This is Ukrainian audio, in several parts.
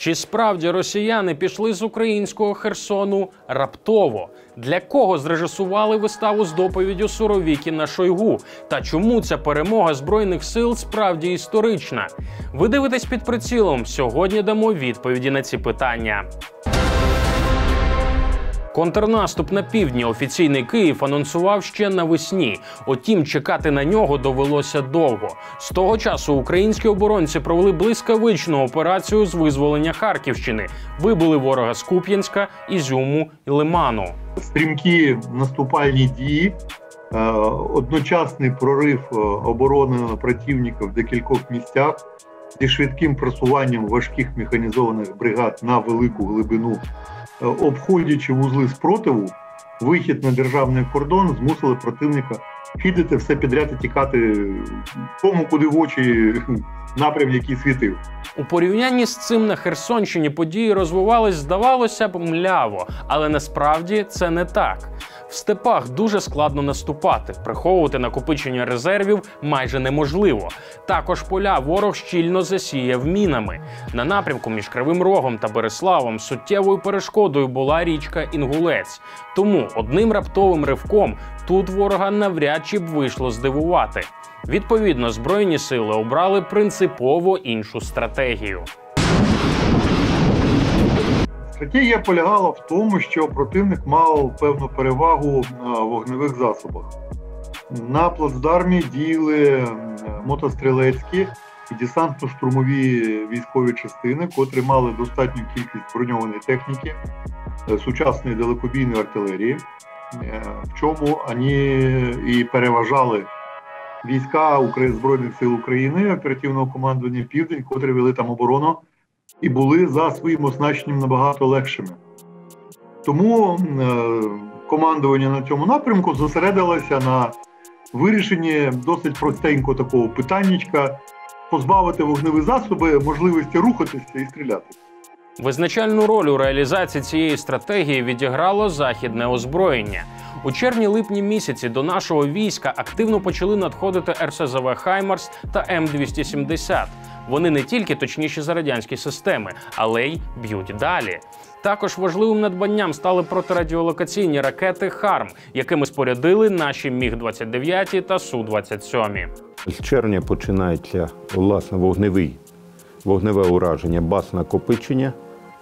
Чи справді росіяни пішли з українського Херсону раптово? Для кого зрежисували виставу з доповіддю Суровікіна Шойгу? Та чому ця перемога Збройних сил справді історична? Ви дивитесь «Під прицілом». Сьогодні дамо відповіді на ці питання. Контрнаступ на півдні офіційний Київ анонсував ще навесні. Утім, чекати на нього довелося довго. З того часу українські оборонці провели блискавичну операцію з визволення Харківщини. Вибили ворога з Куп'янська, Ізюму і Лиману. Стрімкі наступальні дії, одночасний прорив оборони противника в декількох місцях зі швидким просуванням важких механізованих бригад на велику глибину, обходячи вузли спротиву, вихід на державний кордон змусили противника хідити все підряд і тікати тому, куди в очі напрям, який світив. У порівнянні з цим на Херсонщині події розвивались, здавалося б, мляво, але насправді це не так. В степах дуже складно наступати, приховувати накопичення резервів майже неможливо. Також поля ворог щільно засіяв мінами. На напрямку між Кривим Рогом та Бериславом суттєвою перешкодою була річка Інгулець. Тому одним раптовим ривком тут ворога навряд чи б вийшло здивувати. Відповідно, Збройні сили обрали принципово іншу стратегію. Стратегія полягала в тому, що противник мав певну перевагу на вогневих засобах. На плацдармі діяли мотострілецькі і десантно-штурмові військові частини, котрі мали достатню кількість броньованої техніки, сучасної далекобійної артилерії, в чому вони і переважали війська Збройних сил України, оперативного командування «Південь», котрі вели там оборону, і були за своїм оснащенням набагато легшими. Тому командування на цьому напрямку зосередилося на вирішенні досить простенького такого питаннячка – позбавити вогневі засоби можливості рухатися і стріляти. Визначальну роль у реалізації цієї стратегії відіграло західне озброєння. У червні-липні місяці до нашого війська активно почали надходити РСЗВ «Хаймарс» та М270. Вони не тільки точніші за радянські системи, але й б'ють далі. Також важливим надбанням стали протирадіолокаційні ракети «Харм», якими спорядили наші Міг-29 та Су-27. З червня починається, власне, вогневе ураження баз накопичення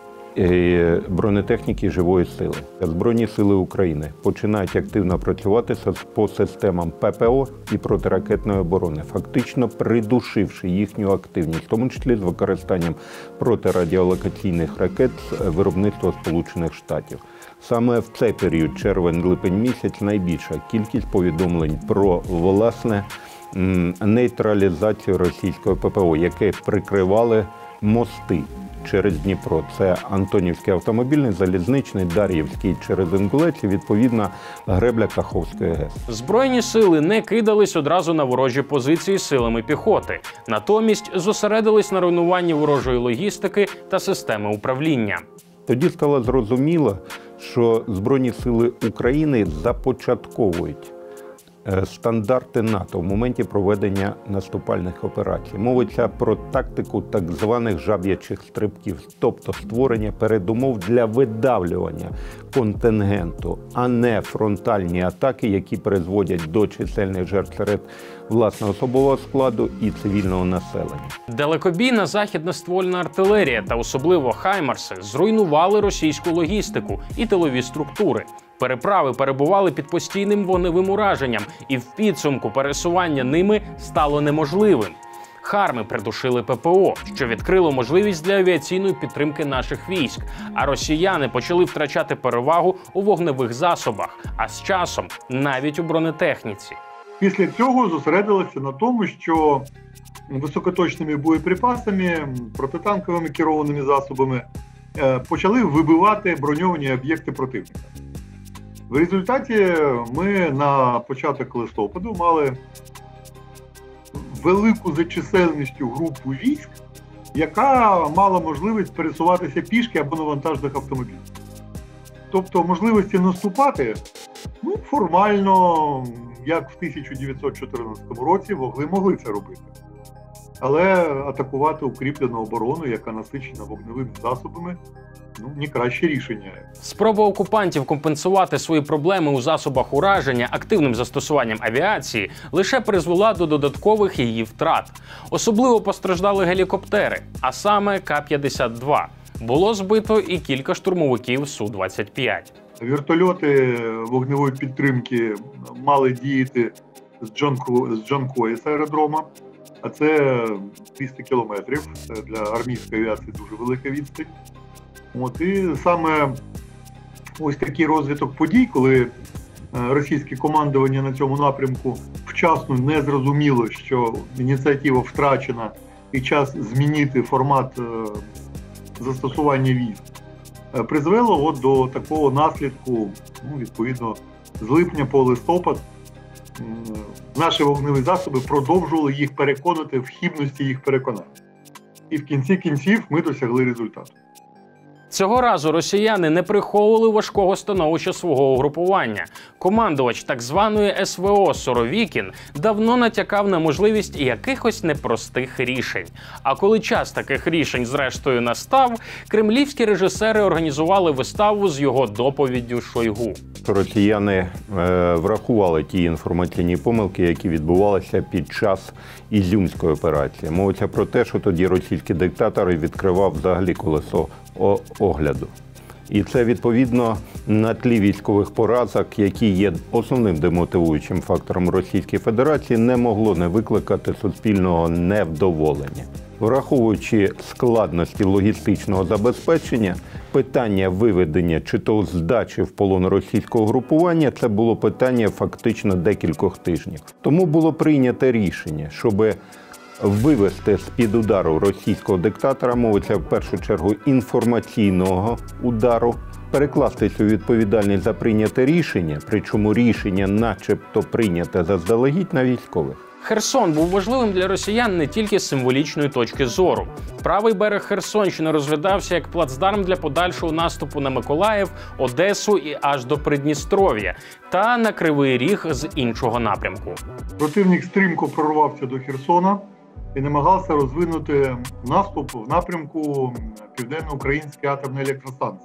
бронетехніки живої сили. Збройні сили України починають активно працювати по системам ППО і протиракетної оборони, фактично придушивши їхню активність, в тому числі з використанням протирадіолокаційних ракет виробництва Сполучених Штатів. Саме в цей період, червень-липень місяць, найбільша кількість повідомлень про, власне, нейтралізацію російського ППО, яке прикривали мости через Дніпро. Це Антонівський автомобільний, залізничний, Дар'ївський через Інгулець і, відповідно, гребля Каховської ГЕС. Збройні сили не кидались одразу на ворожі позиції силами піхоти. Натомість зосередились на руйнуванні ворожої логістики та системи управління. Тоді стало зрозуміло, що Збройні сили України започатковують стандарти НАТО в моменті проведення наступальних операцій. Мовиться про тактику так званих жаб'ячих стрибків, тобто створення передумов для видавлювання контингенту, а не фронтальні атаки, які призводять до чисельних жертв серед власного особового складу і цивільного населення. Далекобійна західна ствольна артилерія та особливо «Хаймарси» зруйнували російську логістику і тилові структури. Переправи перебували під постійним вогневим ураженням, і в підсумку пересування ними стало неможливим. «Харми» придушили ППО, що відкрило можливість для авіаційної підтримки наших військ, а росіяни почали втрачати перевагу у вогневих засобах, а з часом навіть у бронетехніці. Після цього зосередилися на тому, що високоточними боєприпасами, протитанковими керованими засобами почали вибивати броньовані об'єкти противника. В результаті ми на початок листопаду мали велику за чисельністю групу військ, яка мала можливість пересуватися пішки або на вантажних автомобілях. Тобто можливості наступати формально, як в 1914 році, могли це робити. Але атакувати укріплену оборону, яка насичена вогневими засобами, не краще рішення. Спроба окупантів компенсувати свої проблеми у засобах ураження активним застосуванням авіації лише призвела до додаткових її втрат. Особливо постраждали гелікоптери, а саме К-52. Було збито і кілька штурмовиків Су-25. Вертольоти вогневої підтримки мали діяти з Джанкої з аеродрома, а це 200 кілометрів. Це для армійської авіації дуже велика відстань. І саме ось такий розвиток подій, коли російське командування на цьому напрямку вчасно не зрозуміло, що ініціатива втрачена і час змінити формат застосування військ, призвело до такого наслідку, відповідно, з липня по листопад наші вогневі засоби продовжували їх переконати в хибності їх переконань. І в кінці кінців ми досягли результату. Цього разу росіяни не приховували важкого становища свого угрупування. Командувач так званої СВО Суровікін давно натякав на можливість якихось непростих рішень. А коли час таких рішень зрештою настав, кремлівські режисери організували виставу з його доповіддю Шойгу. Росіяни врахували ті інформаційні помилки, які відбувалися під час Ізюмської операції. Мовиться про те, що тоді російський диктатор відкривав взагалі колесо огляду. І це, відповідно, на тлі військових поразок, які є основним демотивуючим фактором Російської Федерації, не могло не викликати суспільного невдоволення. Враховуючи складності логістичного забезпечення, питання виведення чи то здачі в полон російського групування – це було питання фактично декількох тижнів. Тому було прийнято рішення, щоб вивести з-під удару російського диктатора, мовиться в першу чергу інформаційного удару, перекласти цю відповідальність за прийняте рішення, причому рішення начебто прийняте заздалегідь на військових. Херсон був важливим для росіян не тільки з символічної точки зору. Правий берег Херсонщини розглядався як плацдарм для подальшого наступу на Миколаїв, Одесу і аж до Придністров'я, та на Кривий Ріг з іншого напрямку. Противник стрімко прорвався до Херсона і намагався розвинути наступ в напрямку Південно-Української атомної електростанції.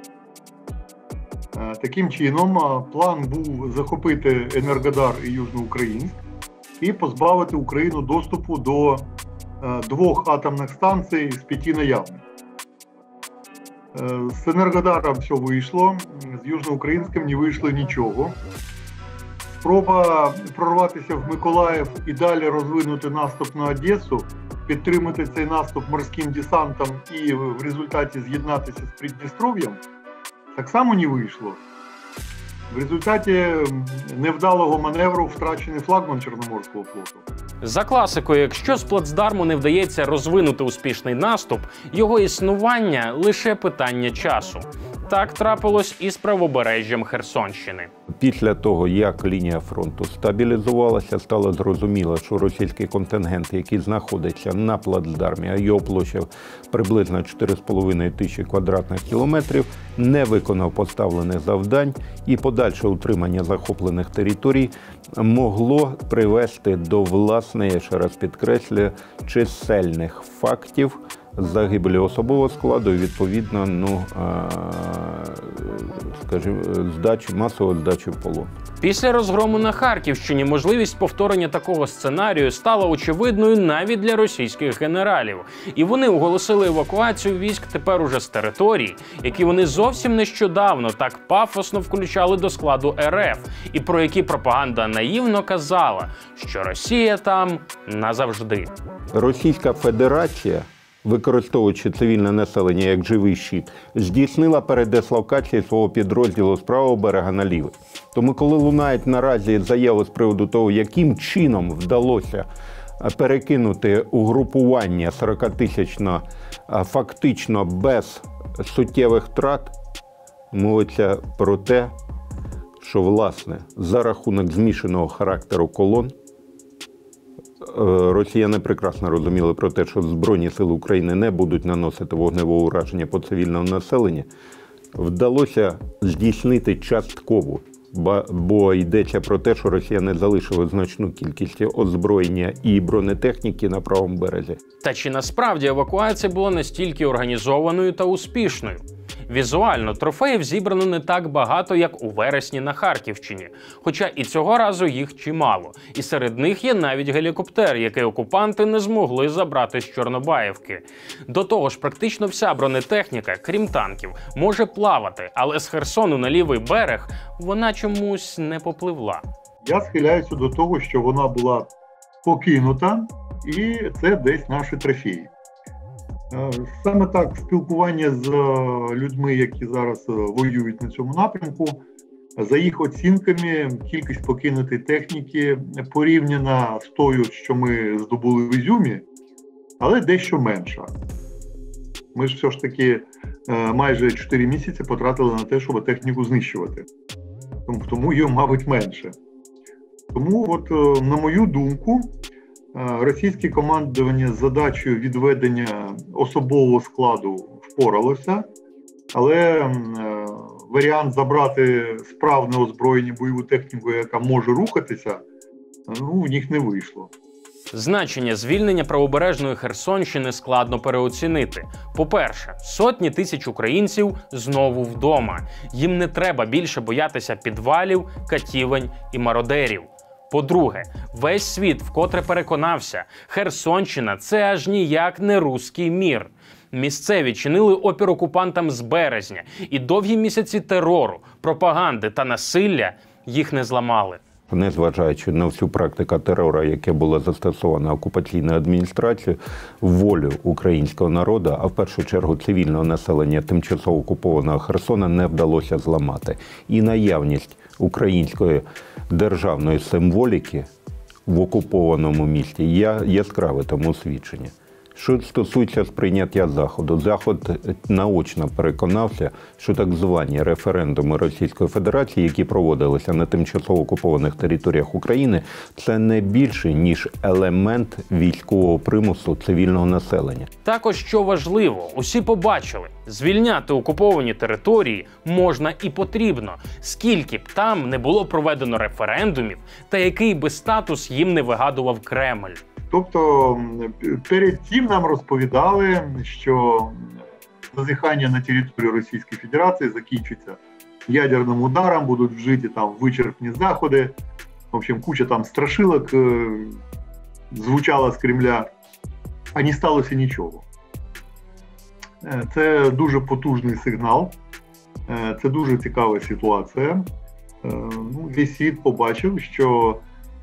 Таким чином, план був захопити Енергодар і Южноукраїнськ і позбавити Україну доступу до 2 атомних станцій з 5 наявних. З Енергодаром все вийшло, з Южноукраїнським не вийшло нічого. Спроба прорватися в Миколаїв і далі розвинути наступ на Одесу, підтримати цей наступ морським десантом і в результаті з'єднатися з Придністров'ям, так само не вийшло. В результаті невдалого маневру втрачений флагман Чорноморського флоту. За класикою, якщо з плацдарму не вдається розвинути успішний наступ, його існування – лише питання часу. Так трапилось і з правобережжям Херсонщини. Після того, як лінія фронту стабілізувалася, стало зрозуміло, що російський контингент, який знаходиться на плацдармі, а його площа приблизно 4,5 тисячі квадратних кілометрів, не виконав поставлених завдань і подальше утримання захоплених територій могло привести до власне, я ще раз підкреслюю, чисельних фактів загибелі особового складу і, відповідно, масової здачі в полон. Після розгрому на Харківщині можливість повторення такого сценарію стала очевидною навіть для російських генералів. І вони оголосили евакуацію військ тепер уже з територій, які вони зовсім нещодавно так пафосно включали до складу РФ, і про які пропаганда наївно казала, що Росія там назавжди. Російська Федерація, використовуючи цивільне населення як живий щит, здійснила передислокацію свого підрозділу з правого берега на лівий. Тому коли лунають наразі заяви з приводу того, яким чином вдалося перекинути угрупування 40-тисячне фактично без суттєвих втрат, мовиться про те, що, власне, за рахунок змішаного характеру колон, росіяни прекрасно розуміли про те, що Збройні сили України не будуть наносити вогневого ураження по цивільному населенню, вдалося здійснити часткову бо йдеться про те, що росіяни залишили значну кількість озброєння і бронетехніки на правому березі. Та чи насправді евакуація була настільки організованою та успішною? Візуально трофеїв зібрано не так багато, як у вересні на Харківщині. Хоча і цього разу їх чимало. І серед них є навіть гелікоптер, який окупанти не змогли забрати з Чорнобаївки. До того ж, практично вся бронетехніка, крім танків, може плавати, але з Херсону на лівий берег вона чомусь не попливла. Я схиляюся до того, що вона була покинута, і це десь наші трофеї. Саме так, спілкування з людьми, які зараз воюють на цьому напрямку, за їх оцінками, кількість покинутої техніки порівняна з тою, що ми здобули в Ізюмі, але дещо менша. Ми ж все ж таки майже 4 місяці потратили на те, щоб техніку знищувати. Тому її, мабуть, менше. Тому, от, на мою думку, російське командування з задачею відведення особового складу впоралося, але варіант забрати справне озброєння бойову техніку, яка може рухатися, в них не вийшло. Значення звільнення правобережної Херсонщини складно переоцінити. По-перше, сотні тисяч українців знову вдома. Їм не треба більше боятися підвалів, катівень і мародерів. По-друге, весь світ вкотре переконався, Херсонщина – це аж ніяк не руський мір. Місцеві чинили опір окупантам з березня, і довгі місяці терору, пропаганди та насилля їх не зламали. Незважаючи на всю практику терору, яке було застосовано окупаційною адміністрацією, волю українського народу, а в першу чергу цивільного населення тимчасово окупованого Херсона не вдалося зламати. І наявність української державної символіки в окупованому місті є яскраве тому свідчення. Що стосується сприйняття Заходу, Захід наочно переконався, що так звані референдуми Російської Федерації, які проводилися на тимчасово окупованих територіях України, це не більше, ніж елемент військового примусу цивільного населення. Також, що важливо, усі побачили, звільняти окуповані території можна і потрібно, скільки б там не було проведено референдумів та який би статус їм не вигадував Кремль. Тобто перед цим нам розповідали, що зазіхання на територію Російської Федерації закінчиться ядерним ударом, будуть вжиті там вичерпні заходи, в общем, куча там страшилок звучала з Кремля, а не сталося нічого. Це дуже потужний сигнал, це дуже цікава ситуація. Весь світ побачив, що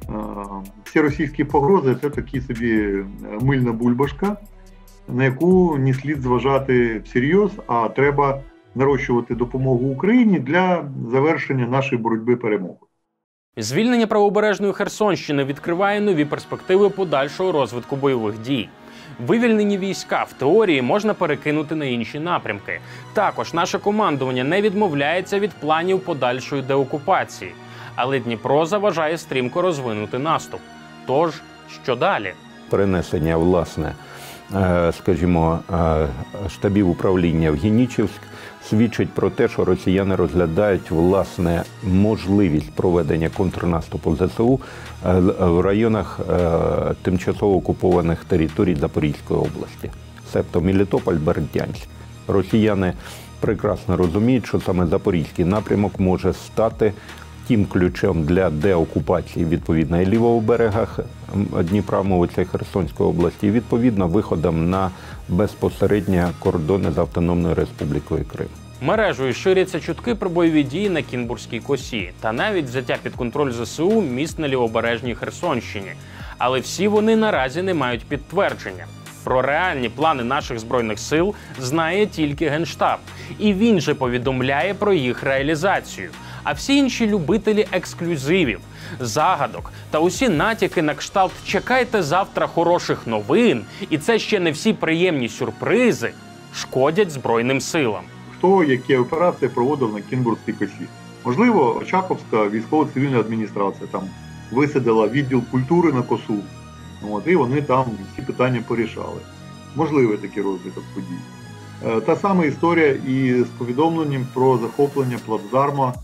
всі російські погрози – це такі собі мильна бульбашка, на яку не слід зважати всерйоз, а треба нарощувати допомогу Україні для завершення нашої боротьби перемоги. Звільнення правобережної Херсонщини відкриває нові перспективи подальшого розвитку бойових дій. Вивільнені війська в теорії можна перекинути на інші напрямки. Також наше командування не відмовляється від планів подальшої деокупації. Але Дніпро заважає стрімко розвинути наступ. Тож, що далі? Перенесення, власне, скажімо, штабів управління в Генічівськ свідчить про те, що росіяни розглядають, власне, можливість проведення контрнаступу ЗСУ в районах тимчасово окупованих територій Запорізької області, себто Мелітополь, Бердянськ. Росіяни прекрасно розуміють, що саме Запорізький напрямок може стати тим ключем для деокупації, відповідно, і лівого берега Дніпра, мовиться Херсонської області, і, відповідно, виходом на безпосередні кордони з Автономною Республікою Крим. Мережею ширяться чутки про бойові дії на Кінбурзькій косі та навіть взяття під контроль ЗСУ міст на лівобережній Херсонщині. Але всі вони наразі не мають підтвердження. Про реальні плани наших Збройних сил знає тільки Генштаб. І він же повідомляє про їх реалізацію. А всі інші любителі ексклюзивів, загадок та усі натяки на кшталт «чекайте завтра хороших новин» і це ще не всі приємні сюрпризи шкодять Збройним силам. Хто які операції проводив на Кінбурзькій косі? Можливо, Очаковська військово-цивільна адміністрація там висадила відділ культури на косу, і вони там всі питання порішали. Можливий такий розвиток подій. Та сама історія і з повідомленням про захоплення плацдарма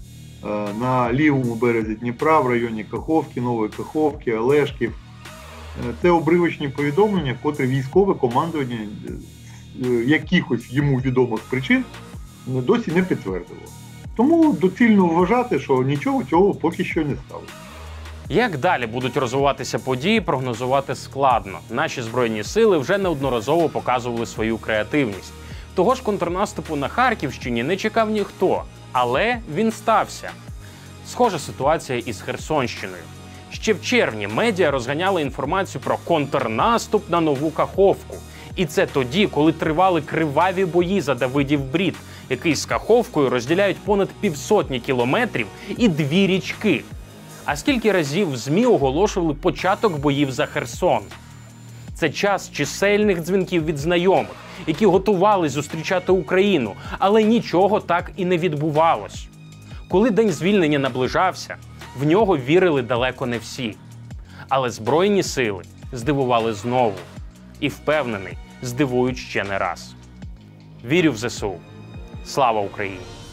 на лівому березі Дніпра, в районі Каховки, Нової Каховки, Олешків. Це обривочні повідомлення, котрі військове командування якихось йому відомих причин досі не підтвердило. Тому доцільно вважати, що нічого цього поки що не сталося. Як далі будуть розвиватися події, прогнозувати складно. Наші Збройні сили вже неодноразово показували свою креативність. Того ж контрнаступу на Харківщині не чекав ніхто, але він стався. Схожа ситуація із Херсонщиною. Ще в червні медіа розганяли інформацію про контрнаступ на Нову Каховку. І це тоді, коли тривали криваві бої за Давидів Брід, який з Каховкою розділяють понад 150 кілометрів і 2 річки. А скільки разів в ЗМІ оголошували початок боїв за Херсон? Це час чисельних дзвінків від знайомих, які готувались зустрічати Україну, але нічого так і не відбувалось. Коли день звільнення наближався, в нього вірили далеко не всі. Але Збройні сили здивували знову. І впевнений, здивують ще не раз. Вірю в ЗСУ. Слава Україні!